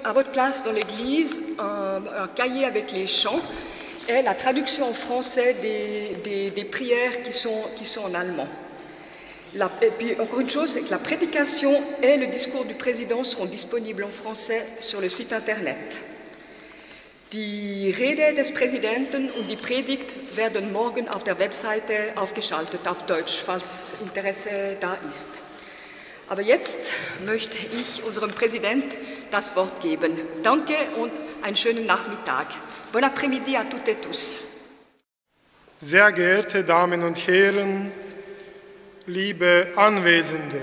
à votre place dans l'église un cahier avec les chants et la traduction en français des prières qui sont en allemand. Et puis encore une chose, c'est que la prédication et le discours du président seront disponibles en français sur le site internet. Die Rede des Präsidenten und die Predigt werden morgen auf der Webseite aufgeschaltet auf Deutsch, falls Interesse da ist. Aber jetzt möchte ich unserem Präsident das Wort geben. Danke und einen schönen Nachmittag. Bon après-midi à toutes et tous. Sehr geehrte Damen und Herren, liebe Anwesende,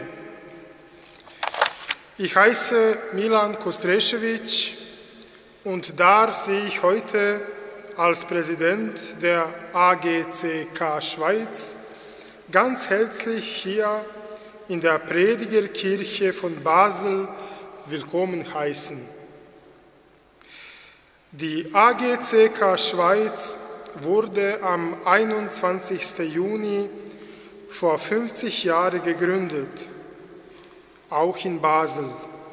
ich heiße Milan Kostrešević und darf Sie heute als Präsident der AGCK Schweiz ganz herzlich hier in der Predigerkirche von Basel willkommen heißen. Die AGCK Schweiz wurde am 21. Juni vor 50 Jahren gegründet, auch in Basel.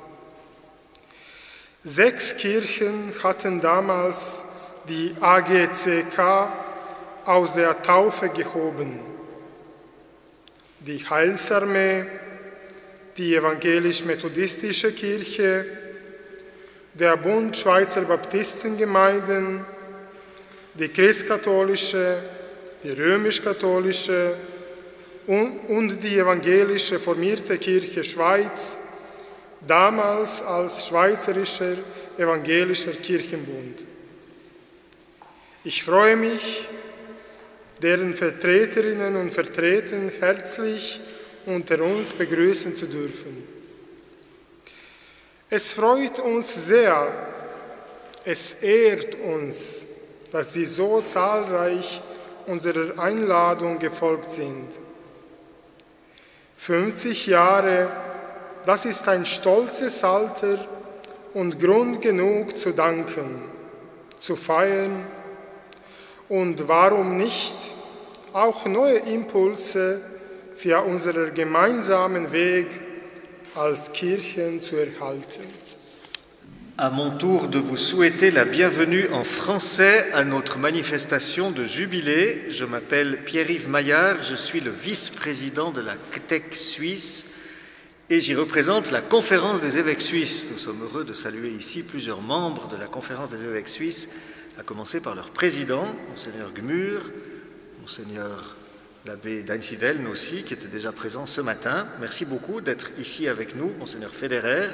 6 Kirchen hatten damals die AGCK aus der Taufe gehoben. Die Heilsarmee, die Evangelisch-Methodistische Kirche, der Bund Schweizer Baptistengemeinden, die Christkatholische, die Römisch-Katholische und die Evangelische Formierte Kirche Schweiz, damals als Schweizerischer Evangelischer Kirchenbund. Ich freue mich, deren Vertreterinnen und Vertreter herzlich unter uns begrüßen zu dürfen. Es freut uns sehr, es ehrt uns, dass Sie so zahlreich unserer Einladung gefolgt sind. 50 Jahre, das ist ein stolzes Alter und Grund genug zu danken, zu feiern und warum nicht auch neue Impulse für unseren gemeinsamen Weg als Kirchen zu erhalten. À mon tour de vous souhaiter la bienvenue en français à notre manifestation de jubilé. Je m'appelle Pierre-Yves Maillard, je suis le vice-président de la CTEC suisse et j'y représente la Conférence des évêques suisses. Nous sommes heureux de saluer ici plusieurs membres de la Conférence des évêques suisses, à commencer par leur président, Monseigneur Gmür, Monseigneur l'abbé d'Einsiedeln aussi, qui était déjà présent ce matin. Merci beaucoup d'être ici avec nous, Monseigneur Federer.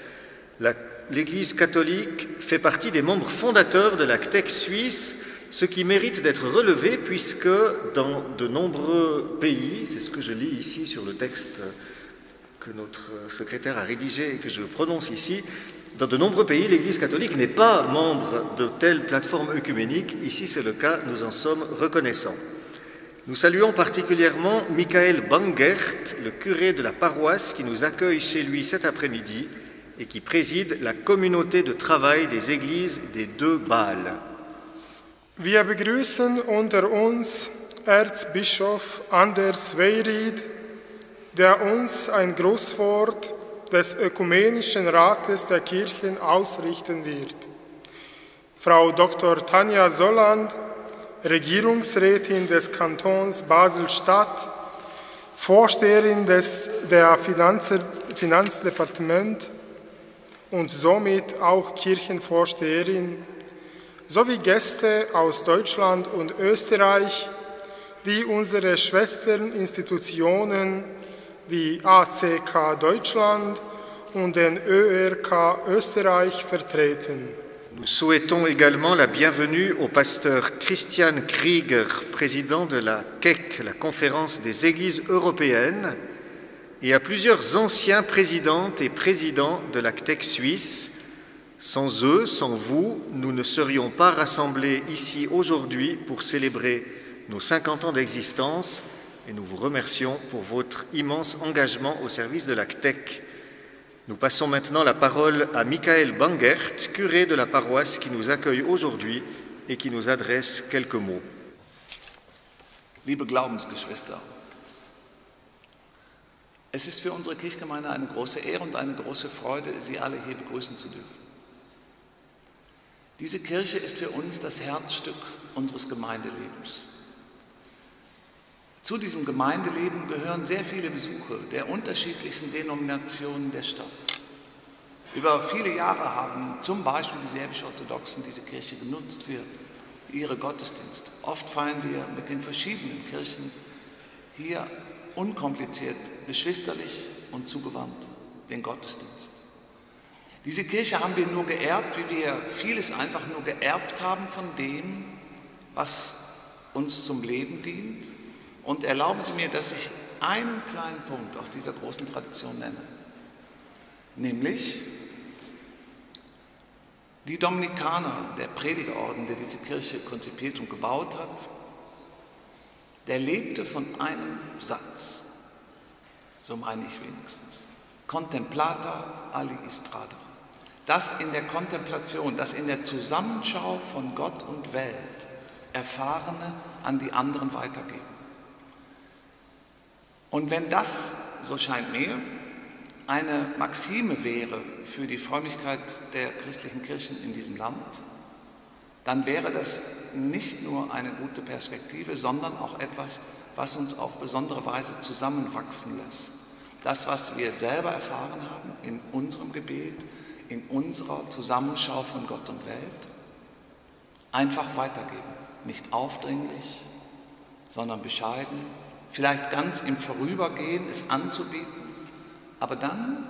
L'Église catholique fait partie des membres fondateurs de la CTEC suisse, ce qui mérite d'être relevé puisque dans de nombreux pays, c'est ce que je lis ici sur le texte que notre secrétaire a rédigé et que je prononce ici, dans de nombreux pays, l'Église catholique n'est pas membre de telles plateformes œcuméniques. Ici, c'est le cas, nous en sommes reconnaissants. Nous saluons particulièrement Michael Bangert, le curé de la paroisse qui nous accueille chez lui cet après-midi et qui préside la communauté de travail des églises des 2 Bâles. Wir begrüßen unter uns Erzbischof Anders Weyried, der uns ein Grußwort des Ökumenischen Rates der Kirchen ausrichten wird. Frau Dr. Tanja Solland, Regierungsrätin des Kantons Basel-Stadt, Vorsteherin der Finanzdepartement und somit auch Kirchenvorsteherin, sowie Gäste aus Deutschland und Österreich, die unsere Schwesterinstitutionen, die ACK Deutschland und den ÖRK Österreich vertreten. Nous souhaitons également la bienvenue au pasteur Christian Krieger, président de la CEC, la Conférence des Églises européennes, et à plusieurs anciens présidentes et présidents de la CTEC suisse. Sans eux, sans vous, nous ne serions pas rassemblés ici aujourd'hui pour célébrer nos 50 ans d'existence et nous vous remercions pour votre immense engagement au service de la CTEC. Nous passons maintenant la parole à Michael Bangert, curé de la paroisse qui nous accueille aujourd'hui et qui nous adresse quelques mots. Liebe Glaubensgeschwister, es ist für unsere Kirchgemeinde eine große Ehre und eine große Freude, Sie alle hier begrüßen zu dürfen. Diese Kirche ist für uns das Herzstück unseres Gemeindelebens. Zu diesem Gemeindeleben gehören sehr viele Besucher der unterschiedlichsten Denominationen der Stadt. Über viele Jahre haben zum Beispiel die Serbisch-Orthodoxen diese Kirche genutzt für ihre Gottesdienste. Oft feiern wir mit den verschiedenen Kirchen hier unkompliziert, geschwisterlich und zugewandt den Gottesdienst. Diese Kirche haben wir nur geerbt, wie wir vieles einfach nur geerbt haben von dem, was uns zum Leben dient. Und erlauben Sie mir, dass ich einen kleinen Punkt aus dieser großen Tradition nenne, nämlich die Dominikaner, der Predigerorden, der diese Kirche konzipiert und gebaut hat, der lebte von einem Satz, so meine ich wenigstens, Contemplata ali Istrada. Das in der Kontemplation, das in der Zusammenschau von Gott und Welt Erfahrene an die anderen weitergeben. Und wenn das, so scheint mir, eine Maxime wäre für die Frömmigkeit der christlichen Kirchen in diesem Land, dann wäre das nicht nur eine gute Perspektive, sondern auch etwas, was uns auf besondere Weise zusammenwachsen lässt. Das, was wir selber erfahren haben in unserem Gebet, in unserer Zusammenschau von Gott und Welt, einfach weitergeben. Nicht aufdringlich, sondern bescheiden, vielleicht ganz im Vorübergehen es anzubieten, aber dann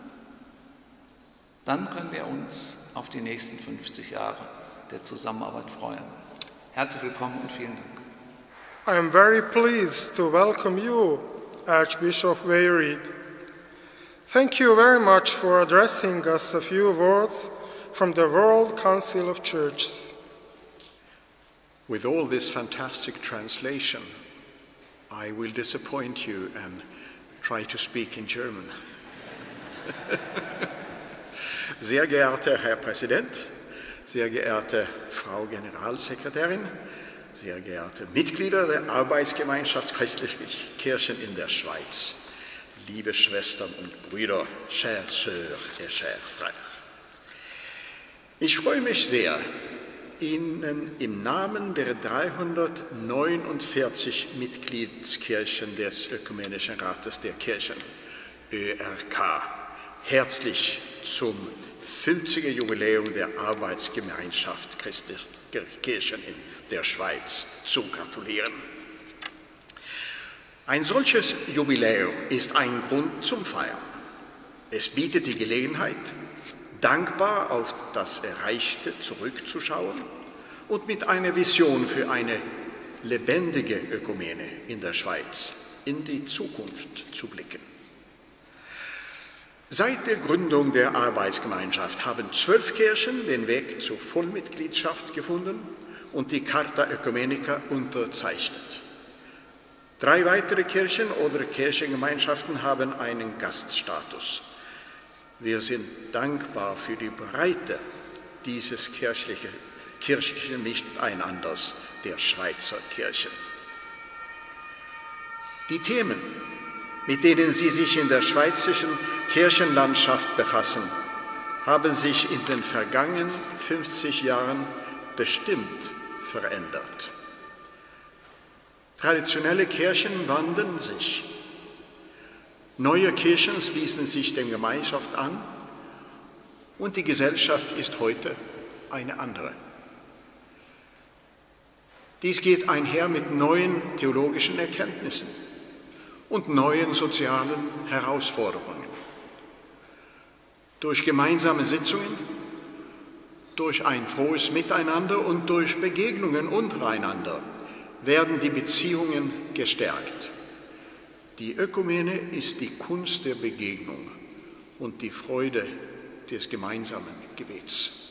können wir uns auf die nächsten 50 Jahre der Zusammenarbeit freuen. Herzlich willkommen und vielen Dank. I am very pleased to welcome you, Archbishop Weyried. Thank you very much for addressing us a few words from the World Council of Churches. With all this fantastic translation, I will disappoint you and try to speak in German. Sehr geehrter Herr Präsident, sehr geehrte Frau Generalsekretärin, sehr geehrte Mitglieder der Arbeitsgemeinschaft christlicher Kirchen in der Schweiz, liebe Schwestern und Brüder, chers sœurs et chers frères. Ich freue mich sehr, Ihnen im Namen der 349 Mitgliedskirchen des Ökumenischen Rates der Kirchen, ÖRK, herzlich zum 50. Jubiläum der Arbeitsgemeinschaft christlicher Kirchen in der Schweiz zu gratulieren. Ein solches Jubiläum ist ein Grund zum Feiern. Es bietet die Gelegenheit, dankbar auf das Erreichte zurückzuschauen und mit einer Vision für eine lebendige Ökumene in der Schweiz in die Zukunft zu blicken. Seit der Gründung der Arbeitsgemeinschaft haben 12 Kirchen den Weg zur Vollmitgliedschaft gefunden und die Charta Oecumenica unterzeichnet. 3 weitere Kirchen oder Kirchengemeinschaften haben einen Gaststatus. Wir sind dankbar für die Breite dieses kirchlichen Miteinanders der Schweizer Kirchen. Die Themen, mit denen Sie sich in der schweizerischen Kirchenlandschaft befassen, haben sich in den vergangenen 50 Jahren bestimmt verändert. Traditionelle Kirchen wandeln sich. Neue Kirchen schließen sich der Gemeinschaft an und die Gesellschaft ist heute eine andere. Dies geht einher mit neuen theologischen Erkenntnissen und neuen sozialen Herausforderungen. Durch gemeinsame Sitzungen, durch ein frohes Miteinander und durch Begegnungen untereinander werden die Beziehungen gestärkt. Die Ökumene ist die Kunst der Begegnung und die Freude des gemeinsamen Gebets.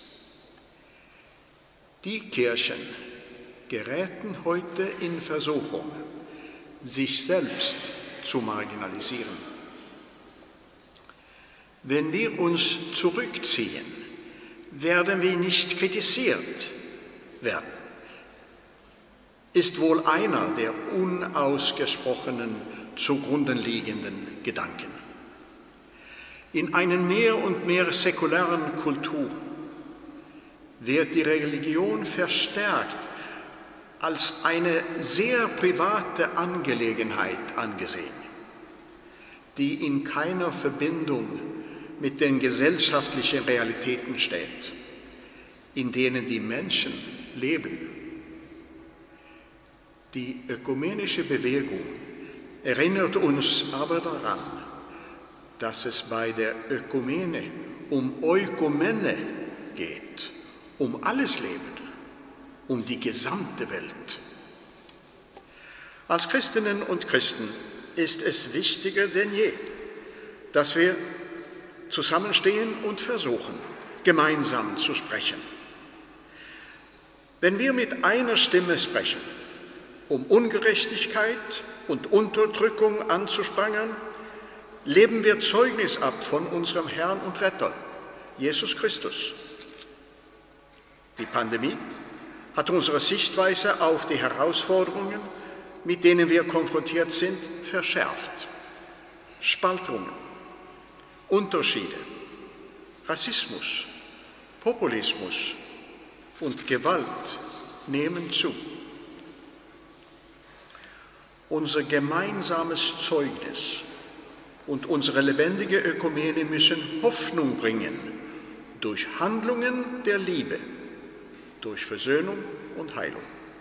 Die Kirchen geraten heute in Versuchung, sich selbst zu marginalisieren. Wenn wir uns zurückziehen, werden wir nicht kritisiert werden. Ist wohl einer der unausgesprochenen zugrunde liegenden Gedanken. In einer mehr und mehr säkularen Kultur wird die Religion verstärkt als eine sehr private Angelegenheit angesehen, die in keiner Verbindung mit den gesellschaftlichen Realitäten steht, in denen die Menschen leben. Die ökumenische Bewegung erinnert uns aber daran, dass es bei der Ökumene um Eukumene geht, um alles Leben, um die gesamte Welt. Als Christinnen und Christen ist es wichtiger denn je, dass wir zusammenstehen und versuchen, gemeinsam zu sprechen. Wenn wir mit einer Stimme sprechen, um Ungerechtigkeit und Unterdrückung anzuprangern, leben wir Zeugnis ab von unserem Herrn und Retter, Jesus Christus. Die Pandemie hat unsere Sichtweise auf die Herausforderungen, mit denen wir konfrontiert sind, verschärft. Spaltungen, Unterschiede, Rassismus, Populismus und Gewalt nehmen zu. Unser gemeinsames Zeugnis und unsere lebendige Ökumene müssen Hoffnung bringen durch Handlungen der Liebe, durch Versöhnung und Heilung.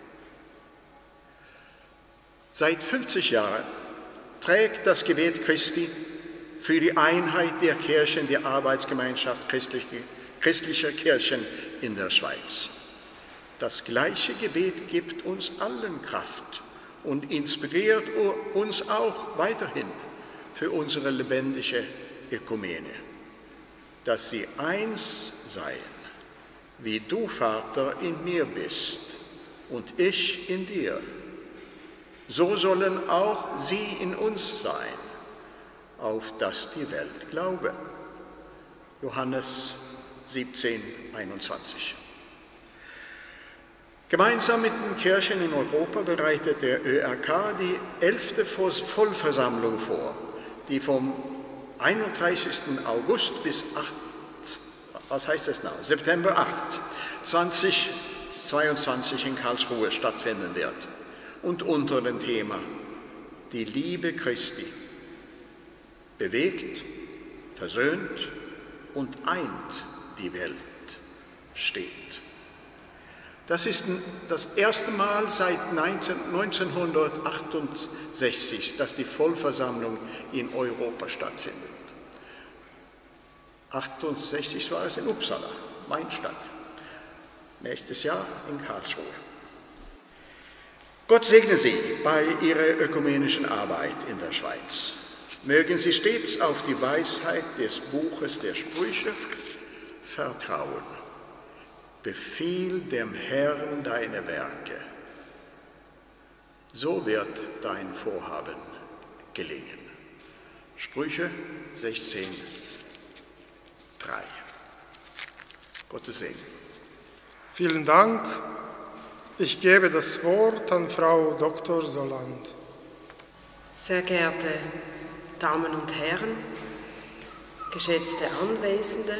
Seit 50 Jahren trägt das Gebet Christi für die Einheit der Kirchen die Arbeitsgemeinschaft christlicher Kirchen in der Schweiz. Das gleiche Gebet gibt uns allen Kraft und inspiriert uns auch weiterhin für unsere lebendige Ökumene, dass sie eins seien, wie du, Vater, in mir bist und ich in dir. So sollen auch sie in uns sein, auf dass die Welt glaube. Johannes 17, 21. Gemeinsam mit den Kirchen in Europa bereitet der ÖRK die 11. Vollversammlung vor, die vom 31. August bis September 8, 2022 in Karlsruhe stattfinden wird und unter dem Thema Die Liebe Christi bewegt, versöhnt und eint die Welt steht. Das ist das erste Mal seit 1968, dass die Vollversammlung in Europa stattfindet. 1968 war es in Uppsala, meine Stadt. Nächstes Jahr in Karlsruhe. Gott segne Sie bei Ihrer ökumenischen Arbeit in der Schweiz. Mögen Sie stets auf die Weisheit des Buches der Sprüche vertrauen. Befiehl dem Herrn deine Werke. So wird dein Vorhaben gelingen. Sprüche 16, 3. Gottes Segen. Vielen Dank. Ich gebe das Wort an Frau Dr. Soland. Sehr geehrte Damen und Herren, geschätzte Anwesende,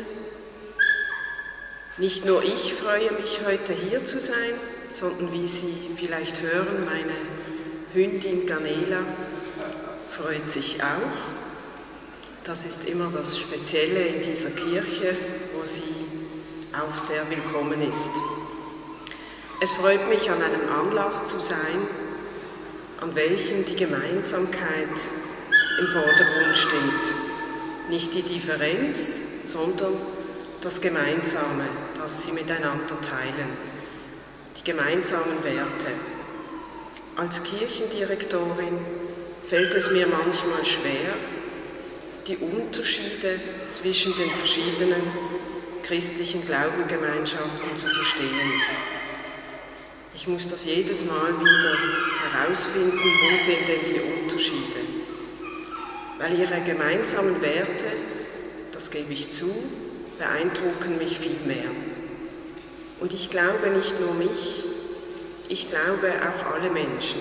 nicht nur ich freue mich, heute hier zu sein, sondern wie Sie vielleicht hören, meine Hündin Ganela freut sich auch. Das ist immer das Spezielle in dieser Kirche, wo sie auch sehr willkommen ist. Es freut mich, an einem Anlass zu sein, an welchem die Gemeinsamkeit im Vordergrund steht. Nicht die Differenz, sondern das Gemeinsame, das sie miteinander teilen, die gemeinsamen Werte. Als Kirchendirektorin fällt es mir manchmal schwer, die Unterschiede zwischen den verschiedenen christlichen Glaubengemeinschaften zu verstehen. Ich muss das jedes Mal wieder herausfinden, wo sind denn die Unterschiede? Weil ihre gemeinsamen Werte, das gebe ich zu, beeindrucken mich viel mehr. Und ich glaube nicht nur mich, ich glaube auch alle Menschen.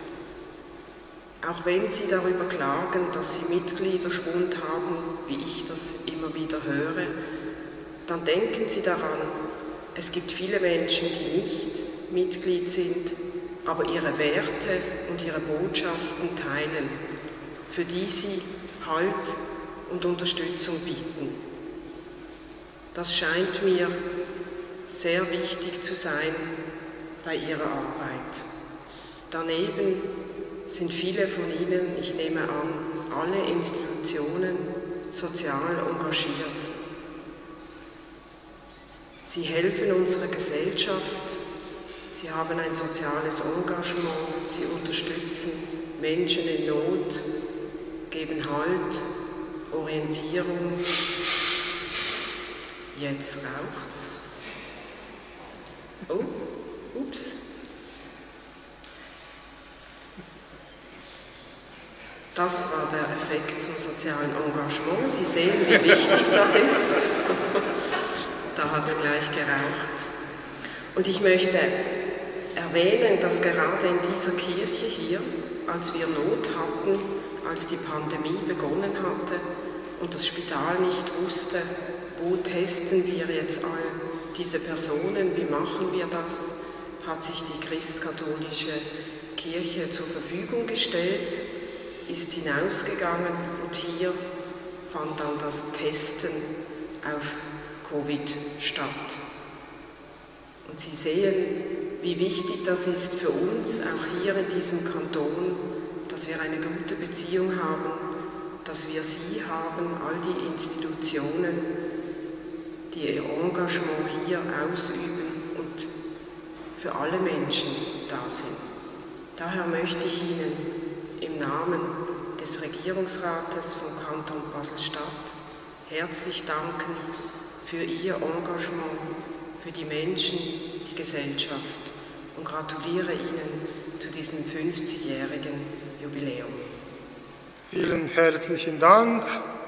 Auch wenn sie darüber klagen, dass sie Mitgliederschwund haben, wie ich das immer wieder höre, dann denken sie daran, Es gibt viele Menschen, die nicht Mitglied sind, aber ihre Werte und ihre Botschaften teilen, für die sie Halt und Unterstützung bieten. Das scheint mir sehr wichtig zu sein bei ihrer Arbeit. Daneben sind viele von Ihnen, ich nehme an, alle Institutionen sozial engagiert. Sie helfen unserer Gesellschaft, sie haben ein soziales Engagement, sie unterstützen Menschen in Not, geben Halt, Orientierung. Jetzt raucht's. Oh, ups. Das war der Effekt zum sozialen Engagement. Sie sehen, wie wichtig das ist. Da hat es gleich geraucht. Und ich möchte erwähnen, dass gerade in dieser Kirche hier, als wir Not hatten, als die Pandemie begonnen hatte und das Spital nicht wusste, wo testen wir jetzt all diese Personen, wie machen wir das, hat sich die christkatholische Kirche zur Verfügung gestellt, ist hinausgegangen und hier fand dann das Testen auf Covid statt. Und Sie sehen, wie wichtig das ist für uns, auch hier in diesem Kanton, dass wir eine gute Beziehung haben, dass wir Sie haben, all die Institutionen, die ihr Engagement hier ausüben und für alle Menschen da sind. Daher möchte ich Ihnen im Namen des Regierungsrates vom Kanton Basel-Stadt herzlich danken für Ihr Engagement, für die Menschen, die Gesellschaft und gratuliere Ihnen zu diesem 50-jährigen Jubiläum. Vielen herzlichen Dank.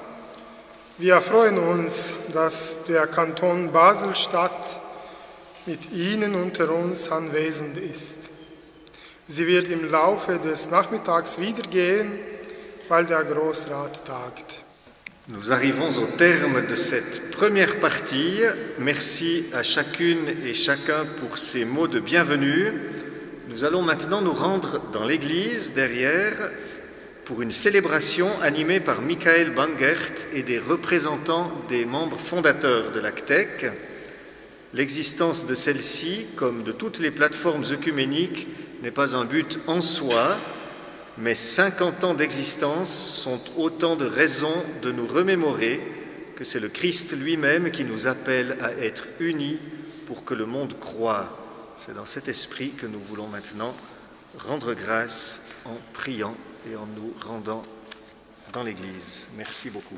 Wir freuen uns, dass der Kanton Basel-Stadt mit Ihnen unter uns anwesend ist. Sie wird im Laufe des Nachmittags wieder gehen, weil der Grossrat tagt. Nous arrivons au terme de cette première partie. Merci à chacune et chacun pour ces mots de bienvenue. Nous allons maintenant nous rendre dans l'église derrière pour une célébration animée par Michael Bangert et des représentants des membres fondateurs de la CTEC. L'existence de celle-ci, comme de toutes les plateformes œcuméniques, n'est pas un but en soi, mais 50 ans d'existence sont autant de raisons de nous remémorer que c'est le Christ lui-même qui nous appelle à être unis pour que le monde croie. C'est dans cet esprit que nous voulons maintenant rendre grâce en priant et en nous rendant dans l'Église. Merci beaucoup.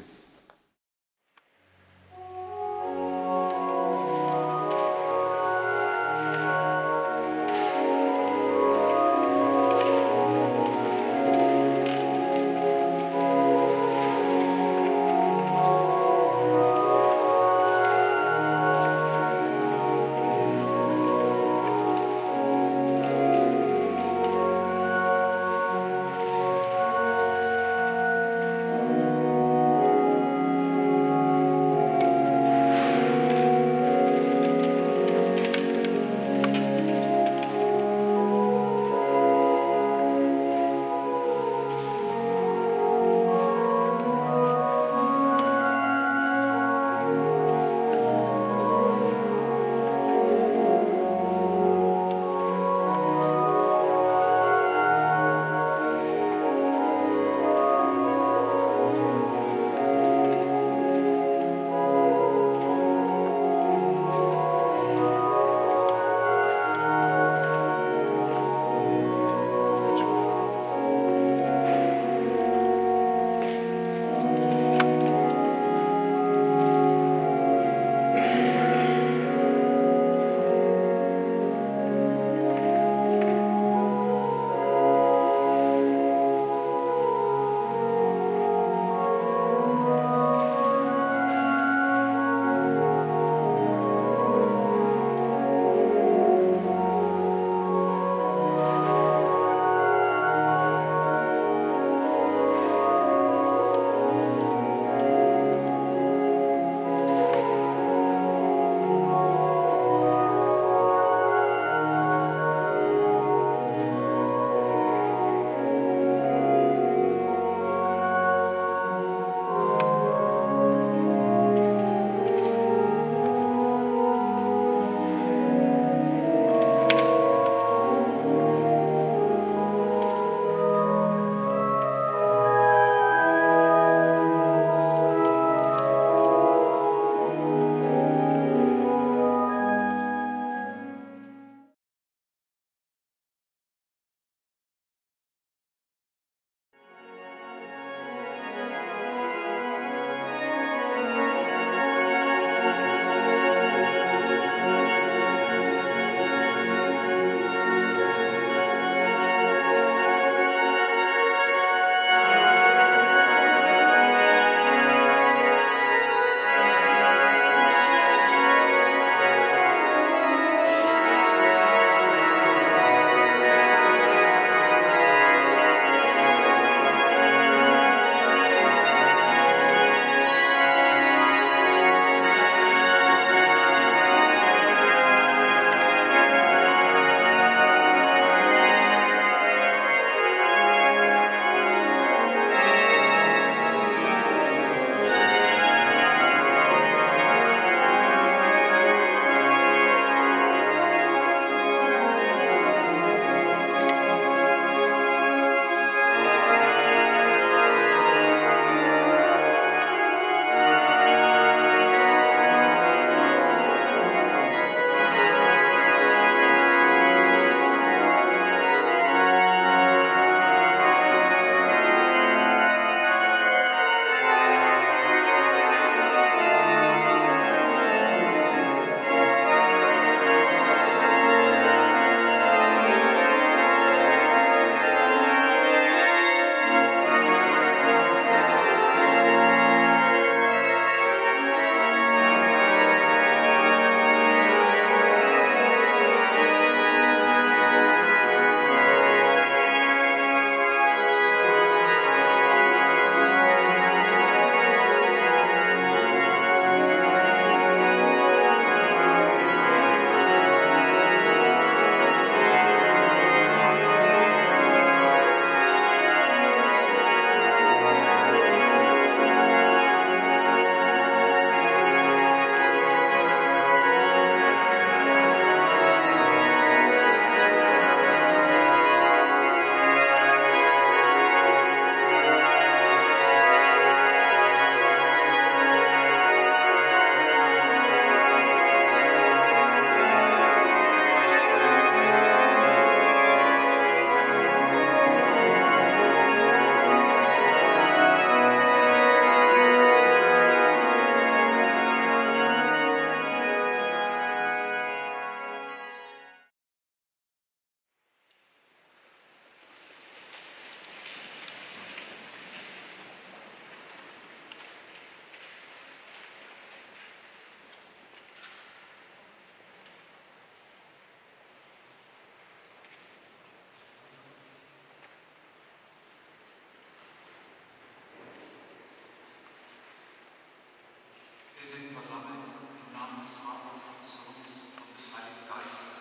des Vaters und des Sohnes und des Heiligen Geistes.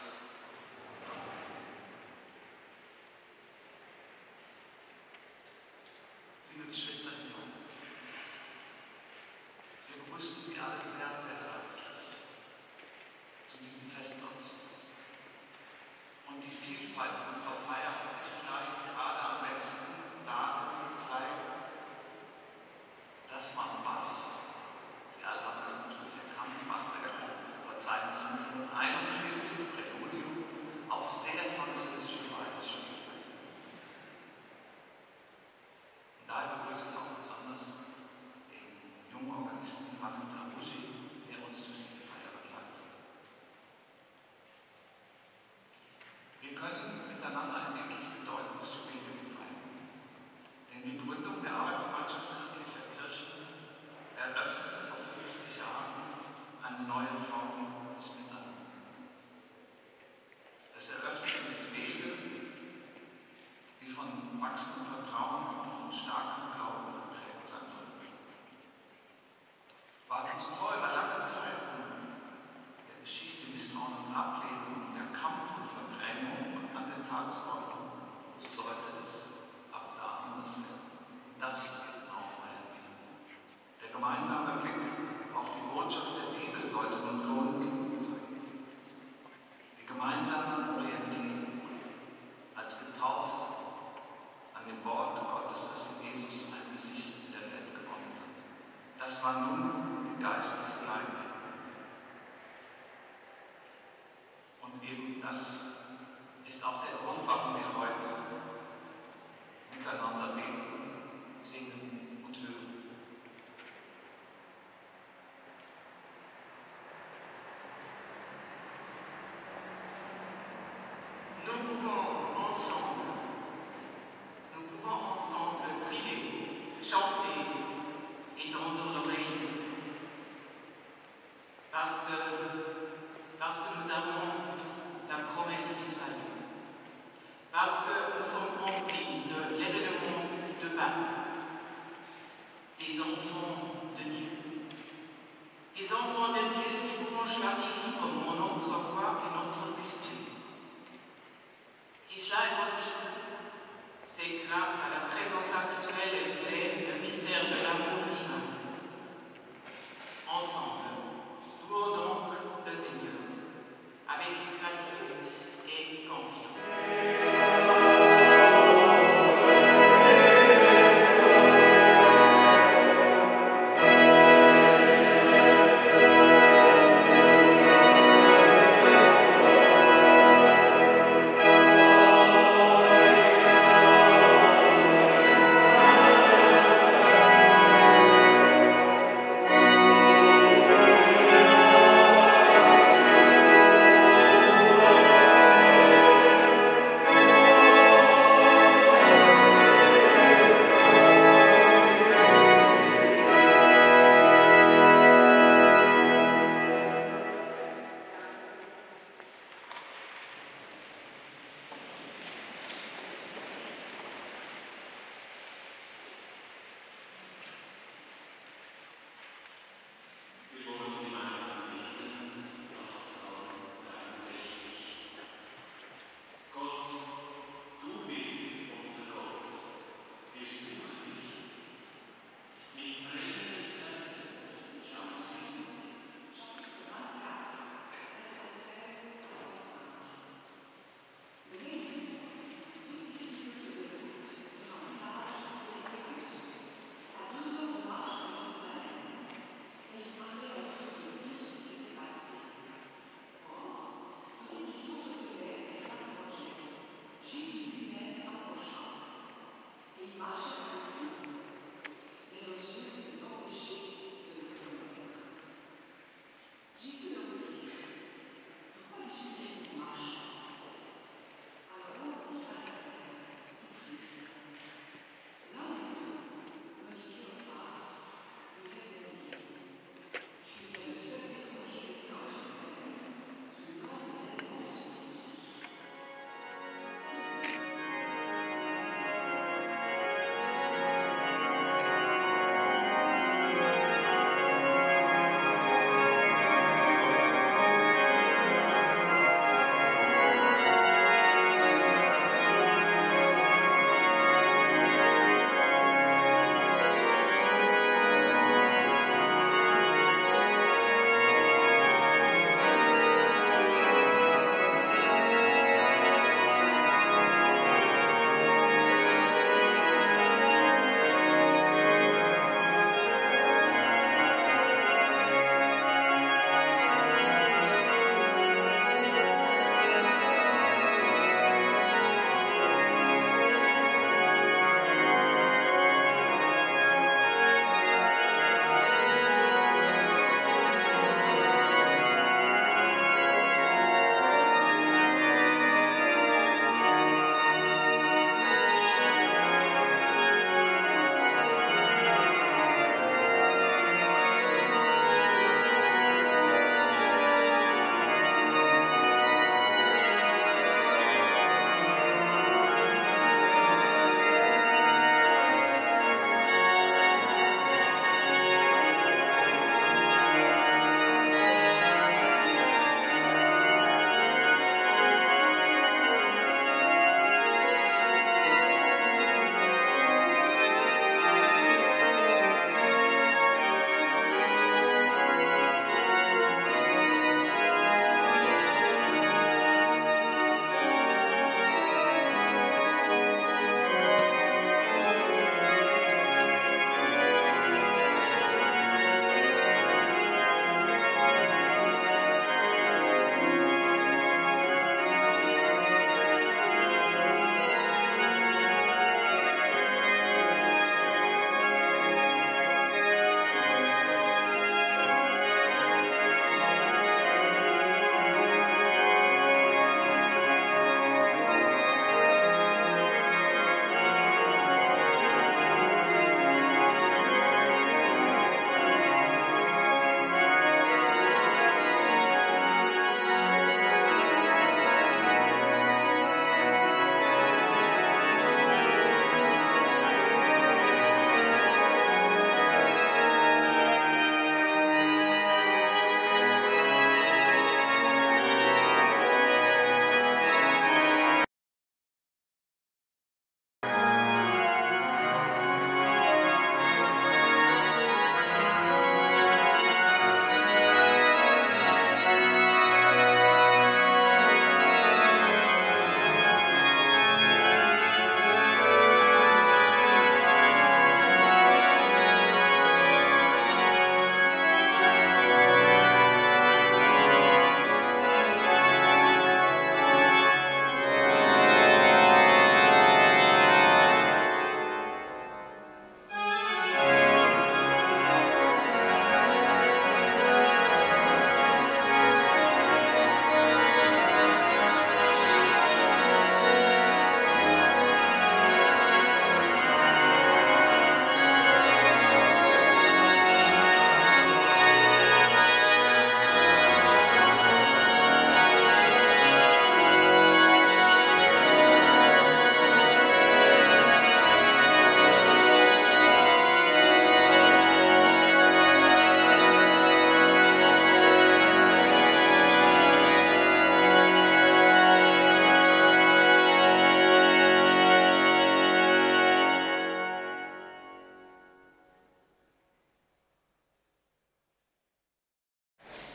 Liebe Geschwister hier, wir begrüßen Sie alle sehr, sehr herzlich zu diesem Festgottesdienst. Und die Vielfalt unserer Feier hat sich vielleicht gerade am besten darin gezeigt, dass man Sie alle haben das natürlich erkannt, Bachwerk verzeihen 541 Präludium auf sehr französische Weise spielt. Und daher begrüße ich auch besonders den jungen Organisten Valentin Boucher, der uns durch diese Feier begleitet. Wir können miteinander ein wirklich bedeutendes Jubiläum feiern, denn die Gründung der Arbeitsgemeinschaft christlicher Kirchen eröffnete vor 50 Jahren eine neue Form des Miteinander. Es eröffnete Wege, die von wachsendem Vertrauen und von starkem Glauben geprägt sein sollten. Waren zuvor über lange Zeiten der Geschichte Misstrauen und Ablehnung, der Kampf und Verdrängung an der Tagesordnung, so sollte es ab da anders werden. Das aufhalten. Der gemeinsame Blick auf die Botschaft der Bibel sollte nun grundlegend sein. Die gemeinsame Orientierung als getauft an dem Wort Gottes, das in Jesus ein Gesicht in der Welt gewonnen hat. Das war nun die geistliche Leitung. Und eben das ist auch der Grund, warum wir heute miteinander beten, singen und hören. Nous pouvons ensemble prier, chanter et tendre l'oreille parce que nous avons la promesse du salut, parce que nous sommes remplis de l'événement de Pâques,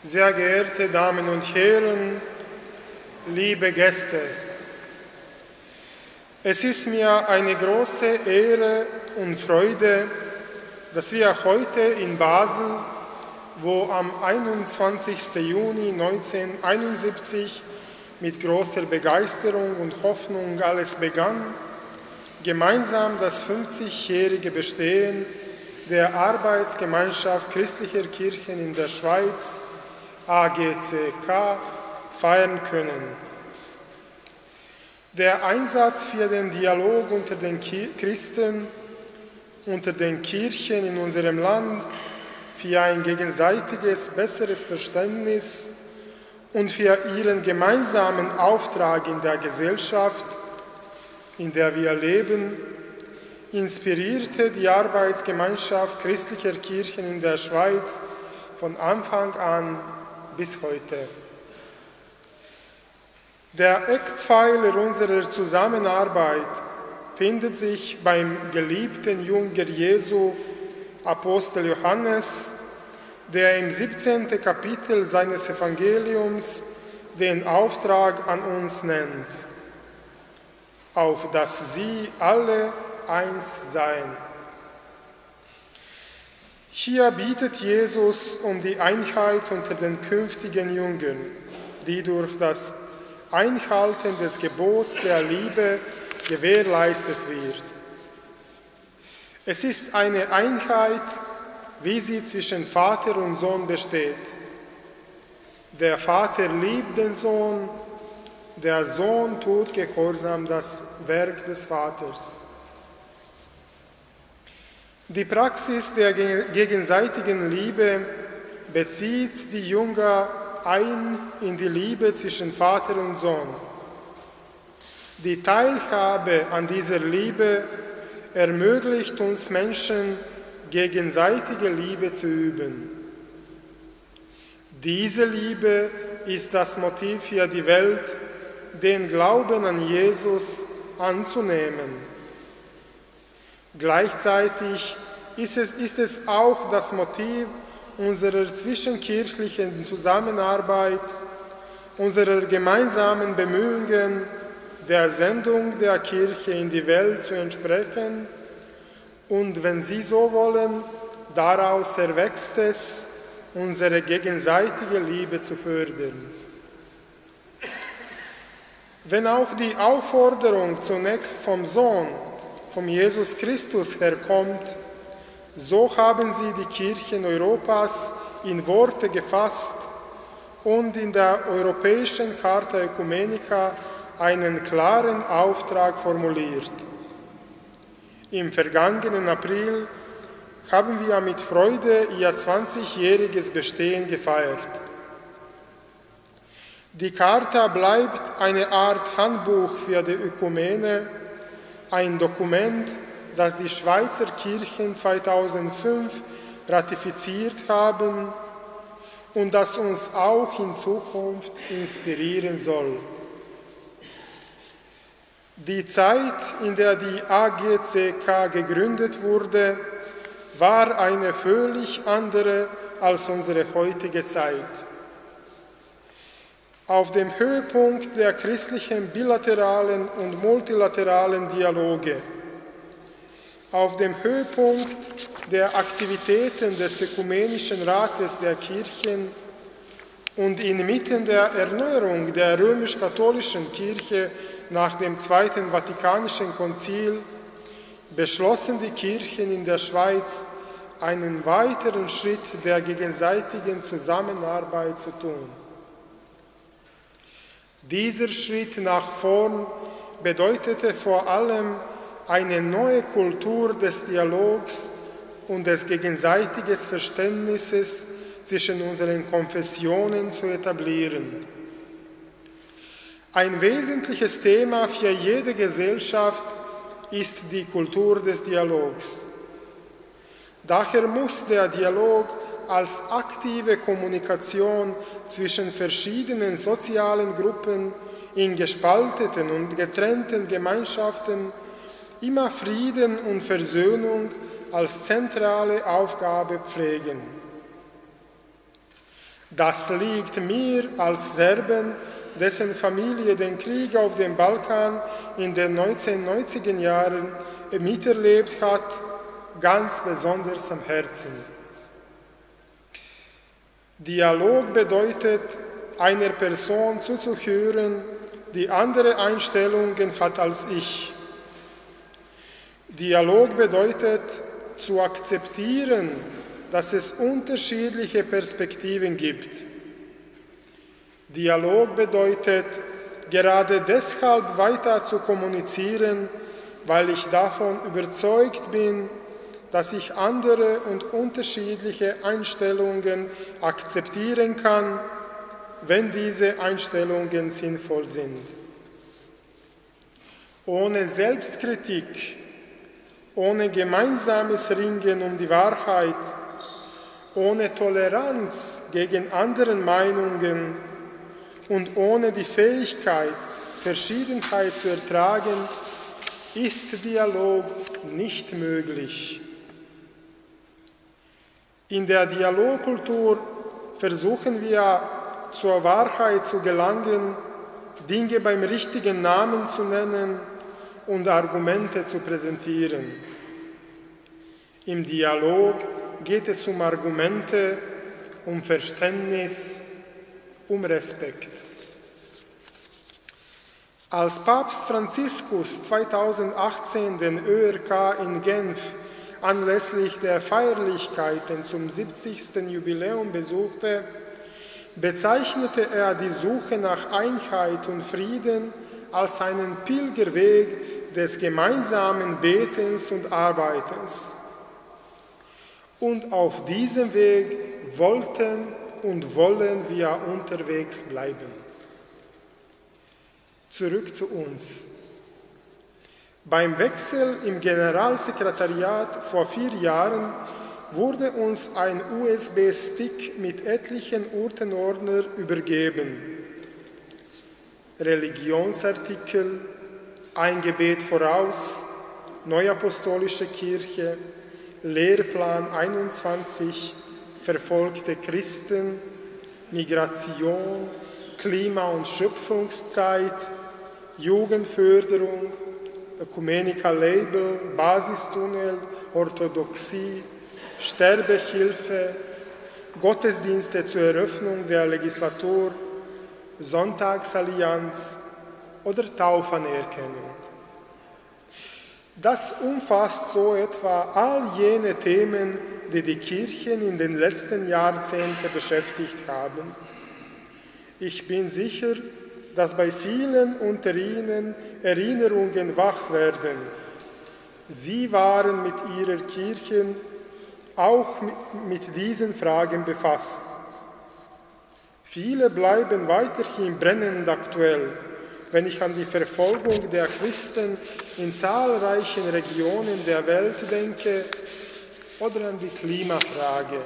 sehr geehrte Damen und Herren, liebe Gäste. Es ist mir eine große Ehre und Freude, dass wir heute in Basel, wo am 21. Juni 1971 mit großer Begeisterung und Hoffnung alles begann, gemeinsam das 50-jährige Bestehen der Arbeitsgemeinschaft christlicher Kirchen in der Schweiz, AGCK, feiern können. Der Einsatz für den Dialog unter den Christen, unter den Kirchen in unserem Land, für ein gegenseitiges, besseres Verständnis und für ihren gemeinsamen Auftrag in der Gesellschaft, in der wir leben, inspirierte die Arbeitsgemeinschaft christlicher Kirchen in der Schweiz von Anfang an bis heute. Der Eckpfeiler unserer Zusammenarbeit findet sich beim geliebten Jünger Jesu, Apostel Johannes, der im 17. Kapitel seines Evangeliums den Auftrag an uns nennt, auf dass sie alle eins seien. Hier bittet Jesus um die Einheit unter den künftigen Jüngern, die durch das Einhalten des Gebots der Liebe gewährleistet wird. Es ist eine Einheit, wie sie zwischen Vater und Sohn besteht. Der Vater liebt den Sohn, der Sohn tut gehorsam das Werk des Vaters. Die Praxis der gegenseitigen Liebe bezieht die Jünger ein in die Liebe zwischen Vater und Sohn. Die Teilhabe an dieser Liebe ermöglicht uns Menschen, gegenseitige Liebe zu üben. Diese Liebe ist das Motiv für die Welt, den Glauben an Jesus anzunehmen. Gleichzeitig ist es auch das Motiv unserer zwischenkirchlichen Zusammenarbeit, unserer gemeinsamen Bemühungen, der Sendung der Kirche in die Welt zu entsprechen und, wenn Sie so wollen, daraus erwächst es, unsere gegenseitige Liebe zu fördern. Wenn auch die Aufforderung zunächst vom Sohn, vom Jesus Christus herkommt, so haben sie die Kirchen Europas in Worte gefasst und in der Europäischen Charta Ökumenica einen klaren Auftrag formuliert. Im vergangenen April haben wir mit Freude ihr 20-jähriges Bestehen gefeiert. Die Charta bleibt eine Art Handbuch für die Ökumene, ein Dokument, das die Schweizer Kirchen 2005 ratifiziert haben und das uns auch in Zukunft inspirieren soll. Die Zeit, in der die AGCK gegründet wurde, war eine völlig andere als unsere heutige Zeit. Auf dem Höhepunkt der christlichen bilateralen und multilateralen Dialoge, auf dem Höhepunkt der Aktivitäten des Ökumenischen Rates der Kirchen und inmitten der Erneuerung der römisch-katholischen Kirche nach dem Zweiten Vatikanischen Konzil beschlossen die Kirchen in der Schweiz, einen weiteren Schritt der gegenseitigen Zusammenarbeit zu tun. Dieser Schritt nach vorn bedeutete vor allem eine neue Kultur des Dialogs und des gegenseitigen Verständnisses zwischen unseren Konfessionen zu etablieren. Ein wesentliches Thema für jede Gesellschaft ist die Kultur des Dialogs. Daher muss der Dialog als aktive Kommunikation zwischen verschiedenen sozialen Gruppen in gespalteten und getrennten Gemeinschaften immer Frieden und Versöhnung als zentrale Aufgabe pflegen. Das liegt mir als Serben, dessen Familie den Krieg auf dem Balkan in den 1990er Jahren miterlebt hat, ganz besonders am Herzen. Dialog bedeutet, einer Person zuzuhören, die andere Einstellungen hat als ich. Dialog bedeutet, zu akzeptieren, dass es unterschiedliche Perspektiven gibt. Dialog bedeutet, gerade deshalb weiter zu kommunizieren, weil ich davon überzeugt bin, dass ich andere und unterschiedliche Einstellungen akzeptieren kann, wenn diese Einstellungen sinnvoll sind. Ohne Selbstkritik, ohne gemeinsames Ringen um die Wahrheit, ohne Toleranz gegen andere Meinungen und ohne die Fähigkeit, Verschiedenheit zu ertragen, ist Dialog nicht möglich. In der Dialogkultur versuchen wir, zur Wahrheit zu gelangen, Dinge beim richtigen Namen zu nennen und Argumente zu präsentieren. Im Dialog geht es um Argumente, um Verständnis, um Respekt. Als Papst Franziskus 2018 den ÖRK in Genf anlässlich der Feierlichkeiten zum 70. Jubiläum besuchte, bezeichnete er die Suche nach Einheit und Frieden als einen Pilgerweg des gemeinsamen Betens und Arbeitens. Und auf diesem Weg wollten und wollen wir unterwegs bleiben. Zurück zu uns. Beim Wechsel im Generalsekretariat vor 4 Jahren wurde uns ein USB-Stick mit etlichen Urtenordner übergeben. Religionsartikel, ein Gebet voraus, Neuapostolische Kirche, Lehrplan 21, verfolgte Christen, Migration, Klima- und Schöpfungszeit, Jugendförderung, Ökumenika-Label, Basistunnel, Orthodoxie, Sterbehilfe, Gottesdienste zur Eröffnung der Legislatur, Sonntagsallianz oder Taufanerkennung. Das umfasst so etwa all jene Themen, die die Kirchen in den letzten Jahrzehnten beschäftigt haben. Ich bin sicher, dass bei vielen unter Ihnen Erinnerungen wach werden. Sie waren mit ihrer Kirche auch mit diesen Fragen befasst. Viele bleiben weiterhin brennend aktuell, wenn ich an die Verfolgung der Christen in zahlreichen Regionen der Welt denke oder an die Klimafrage.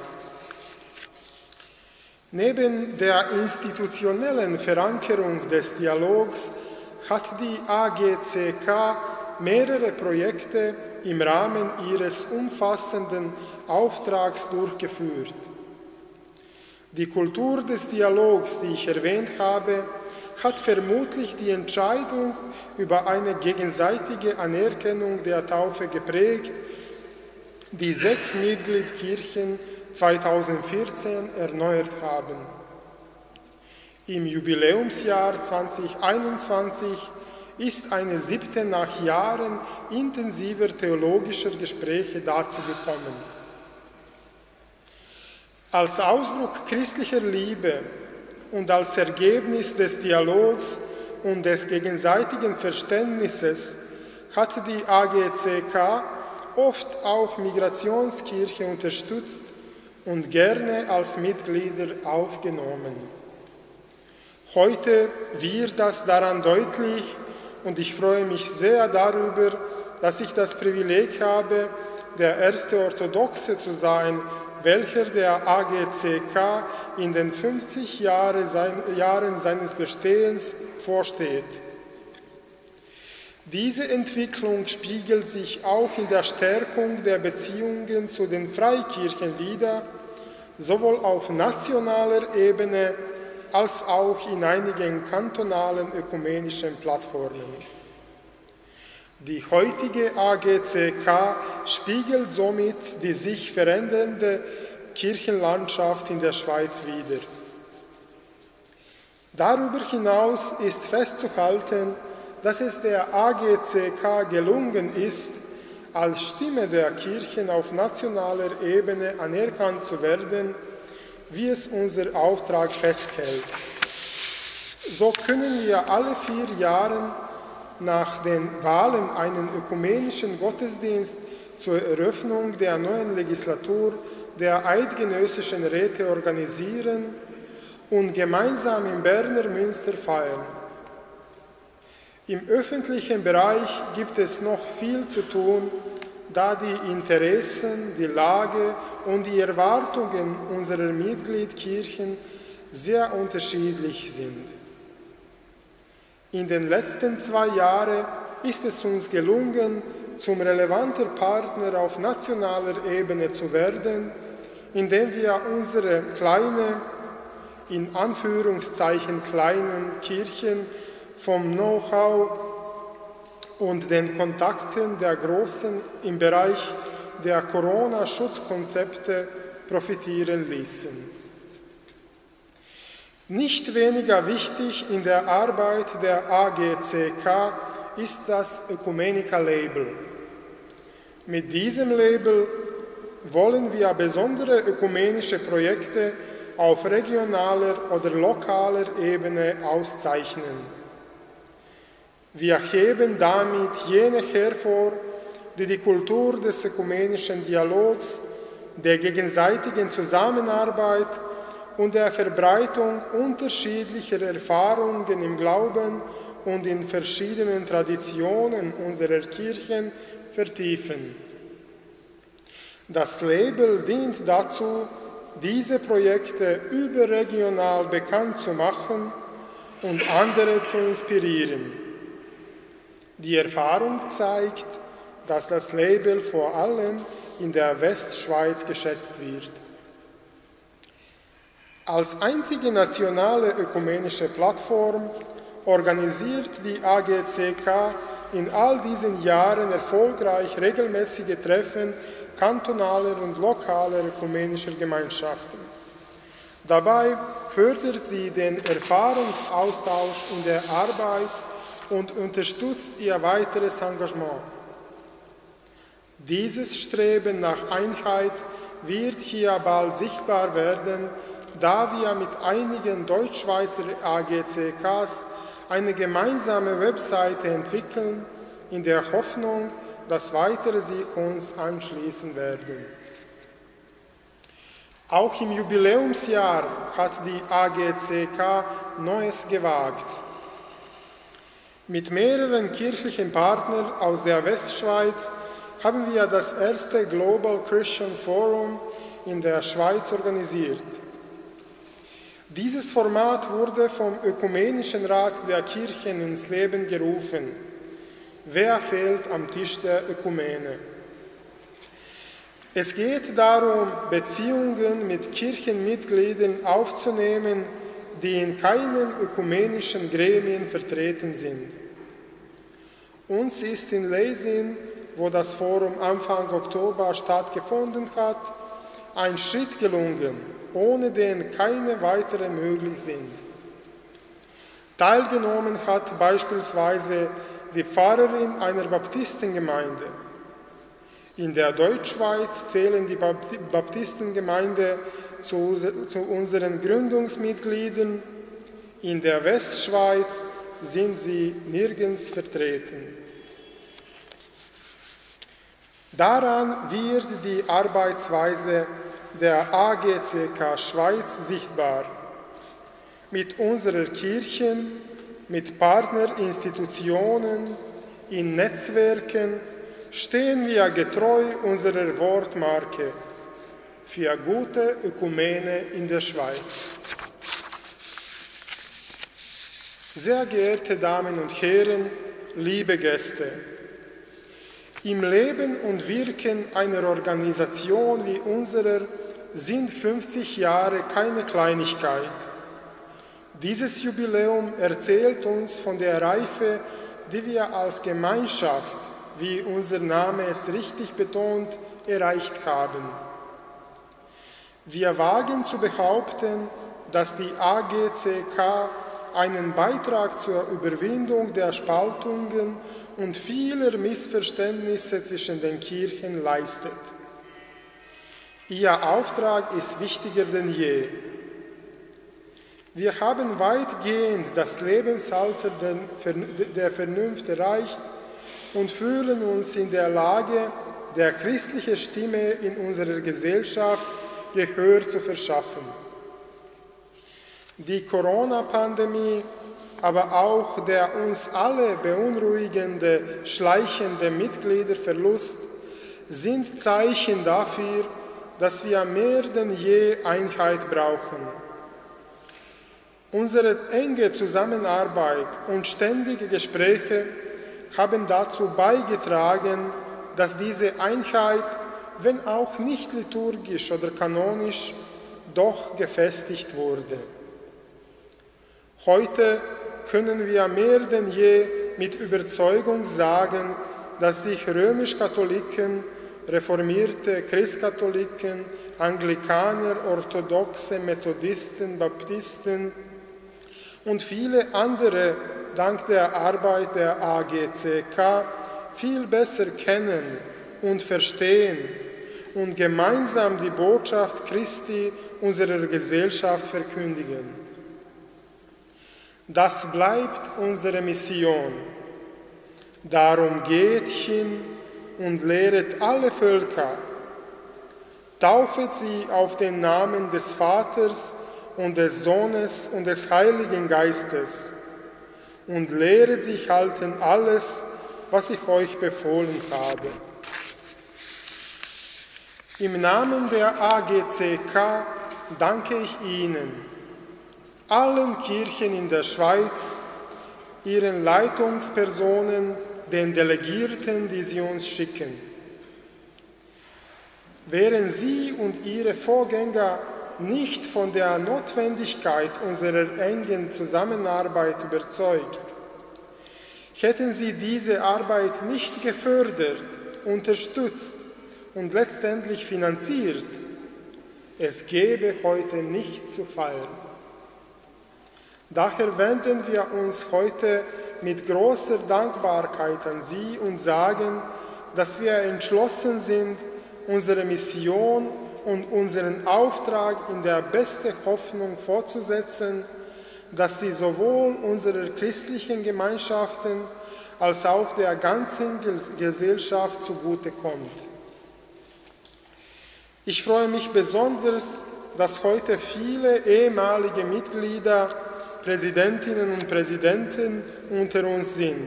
Neben der institutionellen Verankerung des Dialogs hat die AGCK mehrere Projekte im Rahmen ihres umfassenden Auftrags durchgeführt. Die Kultur des Dialogs, die ich erwähnt habe, hat vermutlich die Entscheidung über eine gegenseitige Anerkennung der Taufe geprägt, die 6 Mitgliedkirchen 2014 erneuert haben. Im Jubiläumsjahr 2021 ist eine 7. nach Jahren intensiver theologischer Gespräche dazu gekommen. Als Ausdruck christlicher Liebe und als Ergebnis des Dialogs und des gegenseitigen Verständnisses hat die AGCK oft auch Migrationskirche unterstützt und gerne als Mitglieder aufgenommen. Heute wird das daran deutlich und ich freue mich sehr darüber, dass ich das Privileg habe, der erste Orthodoxe zu sein, welcher der AGCK in den 50 Jahren seines Bestehens vorsteht. Diese Entwicklung spiegelt sich auch in der Stärkung der Beziehungen zu den Freikirchen wider, sowohl auf nationaler Ebene als auch in einigen kantonalen ökumenischen Plattformen. Die heutige AGCK spiegelt somit die sich verändernde Kirchenlandschaft in der Schweiz wider. Darüber hinaus ist festzuhalten, dass es der AGCK gelungen ist, als Stimme der Kirchen auf nationaler Ebene anerkannt zu werden, wie es unser Auftrag festhält. So können wir alle 4 Jahre nach den Wahlen einen ökumenischen Gottesdienst zur Eröffnung der neuen Legislatur der eidgenössischen Räte organisieren und gemeinsam im Berner Münster feiern. Im öffentlichen Bereich gibt es noch viel zu tun, da die Interessen, die Lage und die Erwartungen unserer Mitgliedkirchen sehr unterschiedlich sind. In den letzten 2 Jahren ist es uns gelungen, zum relevanten Partner auf nationaler Ebene zu werden, indem wir unsere in Anführungszeichen kleinen Kirchen vom Know-how und den Kontakten der Großen im Bereich der Corona-Schutzkonzepte profitieren ließen. Nicht weniger wichtig in der Arbeit der AGCK ist das Ökumenica-Label. Mit diesem Label wollen wir besondere ökumenische Projekte auf regionaler oder lokaler Ebene auszeichnen. Wir heben damit jene hervor, die die Kultur des ökumenischen Dialogs, der gegenseitigen Zusammenarbeit und der Verbreitung unterschiedlicher Erfahrungen im Glauben und in verschiedenen Traditionen unserer Kirchen vertiefen. Das Label dient dazu, diese Projekte überregional bekannt zu machen und andere zu inspirieren. Die Erfahrung zeigt, dass das Label vor allem in der Westschweiz geschätzt wird. Als einzige nationale ökumenische Plattform organisiert die AGCK in all diesen Jahren erfolgreich regelmäßige Treffen kantonaler und lokaler ökumenischer Gemeinschaften. Dabei fördert sie den Erfahrungsaustausch in der Arbeit und unterstützt ihr weiteres Engagement. Dieses Streben nach Einheit wird hier bald sichtbar werden, da wir mit einigen Deutschschweizer AGCKs eine gemeinsame Webseite entwickeln, in der Hoffnung, dass weitere sich uns anschließen werden. Auch im Jubiläumsjahr hat die AGCK Neues gewagt. Mit mehreren kirchlichen Partnern aus der Westschweiz haben wir das erste Global Christian Forum in der Schweiz organisiert. Dieses Format wurde vom Ökumenischen Rat der Kirchen ins Leben gerufen. Wer fehlt am Tisch der Ökumene? Es geht darum, Beziehungen mit Kirchenmitgliedern aufzunehmen, die in keinen ökumenischen Gremien vertreten sind. Uns ist in Leysin, wo das Forum Anfang Oktober stattgefunden hat, ein Schritt gelungen, ohne den keine weiteren möglich sind. Teilgenommen hat beispielsweise die Pfarrerin einer Baptistengemeinde. In der Deutschschweiz zählen die Baptistengemeinde zu unseren Gründungsmitgliedern. In der Westschweiz sind sie nirgends vertreten. Daran wird die Arbeitsweise der AGCK Schweiz sichtbar. Mit unseren Kirchen, mit Partnerinstitutionen, in Netzwerken stehen wir getreu unserer Wortmarke für gute Ökumene in der Schweiz. Sehr geehrte Damen und Herren, liebe Gäste, im Leben und Wirken einer Organisation wie unserer sind 50 Jahre keine Kleinigkeit. Dieses Jubiläum erzählt uns von der Reife, die wir als Gemeinschaft, wie unser Name es richtig betont, erreicht haben. Wir wagen zu behaupten, dass die AGCK einen Beitrag zur Überwindung der Spaltungen und vieler Missverständnisse zwischen den Kirchen leistet. Ihr Auftrag ist wichtiger denn je. Wir haben weitgehend das Lebensalter der Vernunft erreicht und fühlen uns in der Lage, der christlichen Stimme in unserer Gesellschaft Gehör zu verschaffen. Die Corona-Pandemie, aber auch der uns alle beunruhigende, schleichende Mitgliederverlust sind Zeichen dafür, dass wir mehr denn je Einheit brauchen. Unsere enge Zusammenarbeit und ständige Gespräche haben dazu beigetragen, dass diese Einheit, wenn auch nicht liturgisch oder kanonisch, doch gefestigt wurde. Heute können wir mehr denn je mit Überzeugung sagen, dass sich Römisch-Katholiken, reformierte Christkatholiken, Anglikaner, Orthodoxe, Methodisten, Baptisten und viele andere dank der Arbeit der AGCK viel besser kennen und verstehen und gemeinsam die Botschaft Christi unserer Gesellschaft verkündigen. Das bleibt unsere Mission. Darum geht hin und lehret alle Völker, taufet sie auf den Namen des Vaters und des Sohnes und des Heiligen Geistes und lehret sie halten alles, was ich euch befohlen habe. Im Namen der AGCK danke ich Ihnen, allen Kirchen in der Schweiz, ihren Leitungspersonen, den Delegierten, die sie uns schicken. Wären Sie und Ihre Vorgänger nicht von der Notwendigkeit unserer engen Zusammenarbeit überzeugt, hätten Sie diese Arbeit nicht gefördert, unterstützt und letztendlich finanziert, es gäbe heute nicht zu feiern. Daher wenden wir uns heute mit großer Dankbarkeit an Sie und sagen, dass wir entschlossen sind, unsere Mission und unseren Auftrag in der besten Hoffnung fortzusetzen, dass sie sowohl unserer christlichen Gemeinschaften als auch der ganzen Gesellschaft zugutekommt. Ich freue mich besonders, dass heute viele ehemalige Mitglieder, Präsidentinnen und Präsidenten unter uns sind.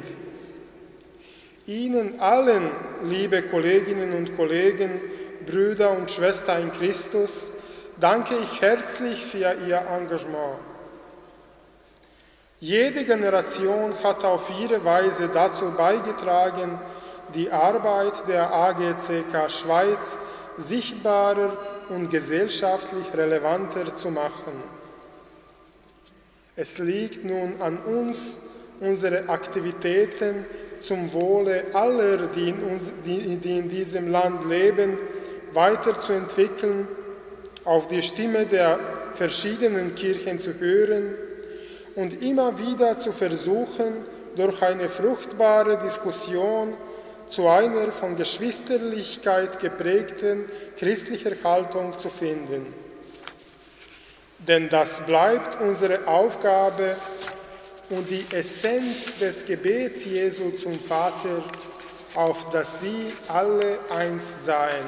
Ihnen allen, liebe Kolleginnen und Kollegen, Brüder und Schwestern in Christus, danke ich herzlich für Ihr Engagement. Jede Generation hat auf ihre Weise dazu beigetragen, die Arbeit der AGCK Schweiz sichtbarer und gesellschaftlich relevanter zu machen. Es liegt nun an uns, unsere Aktivitäten zum Wohle aller, die in diesem Land leben, weiterzuentwickeln, auf die Stimme der verschiedenen Kirchen zu hören und immer wieder zu versuchen, durch eine fruchtbare Diskussion zu einer von Geschwisterlichkeit geprägten christlicher Haltung zu finden. Denn das bleibt unsere Aufgabe und die Essenz des Gebets Jesu zum Vater, auf dass sie alle eins seien.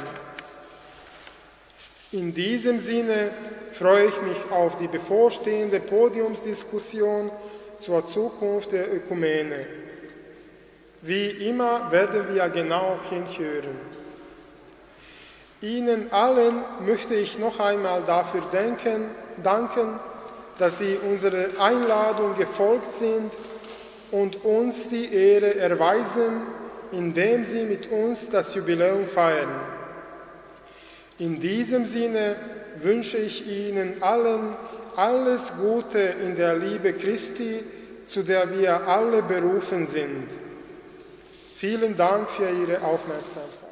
In diesem Sinne freue ich mich auf die bevorstehende Podiumsdiskussion zur Zukunft der Ökumene. Wie immer werden wir genau hinhören. Ihnen allen möchte ich noch einmal dafür danken, dass Sie unserer Einladung gefolgt sind und uns die Ehre erweisen, indem Sie mit uns das Jubiläum feiern. In diesem Sinne wünsche ich Ihnen allen alles Gute in der Liebe Christi, zu der wir alle berufen sind. Vielen Dank für Ihre Aufmerksamkeit.